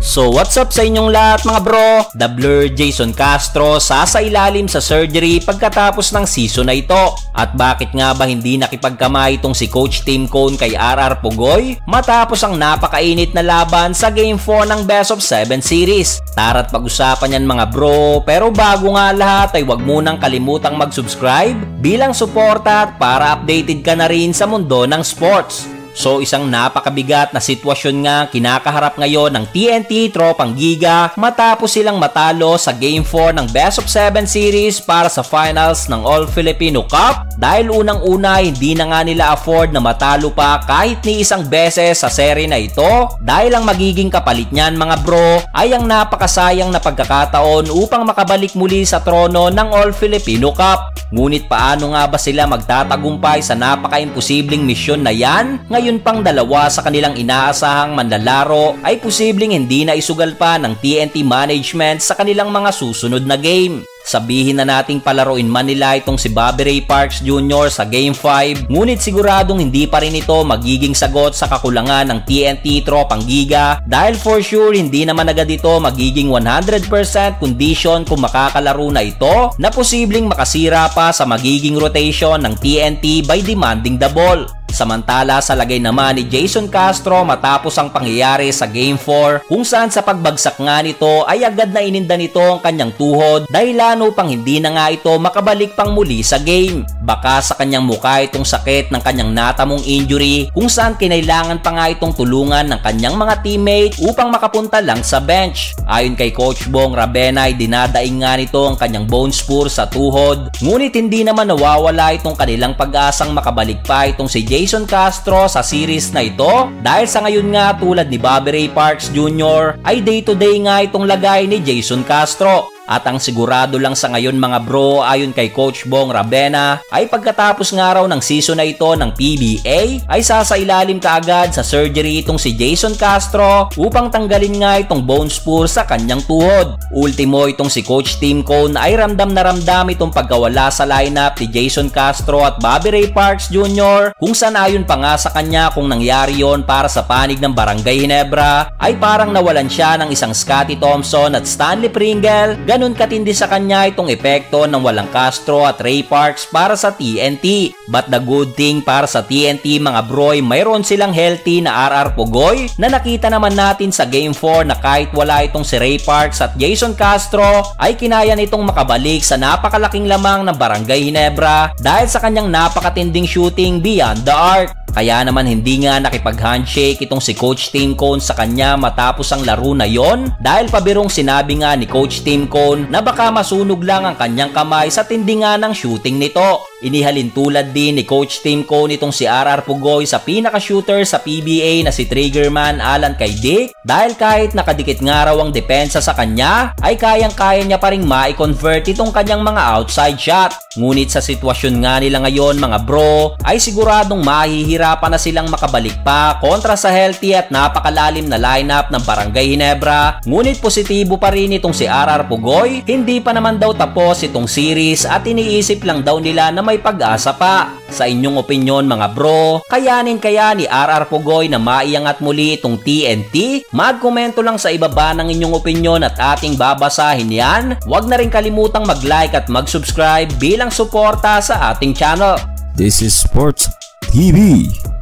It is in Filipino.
So what's up sa inyong lahat mga bro? The Blur Jason Castro sasailalim sa surgery pagkatapos ng season na ito. At bakit nga ba hindi nakipagkamay itong si Coach Tim Cone kay RR Pugoy matapos ang napakainit na laban sa Game 4 ng Best of 7 series? Tara't pag-usapan yan mga bro, pero bago nga lahat ay wag munang kalimutang mag-subscribe bilang suporta at para updated ka na rin sa mundo ng sports. So isang napakabigat na sitwasyon nga kinakaharap ngayon ng TNT Tropang Giga matapos silang matalo sa Game 4 ng Best of 7 series para sa finals ng All-Filipino Cup dahil unang-una hindi na nga nila afford na matalo pa kahit ni isang beses sa seri na ito dahil ang magiging kapalit niyan mga bro ay ang napakasayang na pagkakataon upang makabalik muli sa trono ng All-Filipino Cup. Ngunit paano nga ba sila magtatagumpay sa napaka-imposibleng misyon na yan? Ngayon pang dalawa sa kanilang inaasahang manlalaro ay posibleng hindi na isugal pa ng TNT management sa kanilang mga susunod na game. Sabihin na nating palaruin man nila itong si Bobby Ray Parks Jr. sa Game 5, ngunit siguradong hindi pa rin ito magiging sagot sa kakulangan ng TNT Tropang Giga dahil for sure hindi naman agad ito magiging 100% condition kung makakalaro na ito na posibleng makasira pa sa magiging rotation ng TNT by demanding the ball. Samantala sa lagay naman ni Jason Castro matapos ang pangyayari sa Game 4 kung saan sa pagbagsak nga nito ay agad na ininda nito ang kanyang tuhod dahilan upang hindi na nga ito makabalik pang muli sa game. Baka sa kanyang mukha itong sakit ng kanyang natamong injury kung saan kinailangan pa nga itong tulungan ng kanyang mga teammate upang makapunta lang sa bench. Ayon kay Coach Bong Rabena ay dinadaing nga nito ang kanyang bone spur sa tuhod ngunit hindi naman nawawala itong kanilang pag-asang makabalik pa itong si Jason Castro sa series na ito dahil sa ngayon nga tulad ni Bobby Ray Parks Jr. ay day-to-day nga itong lagay ni Jason Castro. At ang sigurado lang sa ngayon mga bro ayon kay Coach Bong Rabena ay pagkatapos nga raw ng season na ito ng PBA ay sasailalim kaagad sa surgery itong si Jason Castro upang tanggalin nga itong bone spur sa kanyang tuhod. Ultimo itong si Coach Tim Cone ay ramdam na ramdam itong pagkawala sa lineup ni Jason Castro at Bobby Ray Parks Jr. kung saan ayon pa nga sa kanya kung nangyari yon para sa panig ng Barangay Ginebra ay parang nawalan siya ng isang Scottie Thompson at Stanley Pringle. Ganun katindi sa kanya itong epekto ng walang Castro at Ray Parks para sa TNT. But the good thing para sa TNT mga broy, mayroon silang healthy na RR Pugoy na nakita naman natin sa Game 4 na kahit wala itong si Ray Parks at Jason Castro ay kinaya nitong makabalik sa napakalaking lamang ng Barangay Ginebra dahil sa kanyang napakatinding shooting beyond the arc. Kaya naman hindi nga nakipag-handshake itong si Coach Tim Cone sa kanya matapos ang laro na yon dahil pabirong sinabi nga ni Coach Tim Cone na baka masunog lang ang kanyang kamay sa tindi nga ng shooting nito. Inihalin tulad din ni Coach Tim Cone itong si RR Pugoy sa pinaka-shooter sa PBA na si Triggerman Alan Kaydik dahil kahit nakadikit nga raw ang depensa sa kanya ay kayang-kaya niya pa ring ma-convert itong kanyang mga outside shot. Ngunit sa sitwasyon nga nila ngayon mga bro ay siguradong mahihirapan na silang makabalik pa kontra sa healthy at napakalalim na lineup ng Barangay Ginebra. Ngunit positibo pa rin itong si RR Pugoy, hindi pa naman daw tapos itong series at iniisip lang daw nila na may pag-asa pa. Sa inyong opinyon mga bro, kayanin kaya ni RR Pugoy na maiangat muli itong TNT? Magkomento lang sa ibaba ng inyong opinyon at ating babasahin yan. Huwag na rin kalimutang mag-like at mag-subscribe bilang suporta sa ating channel. This is Sports TV.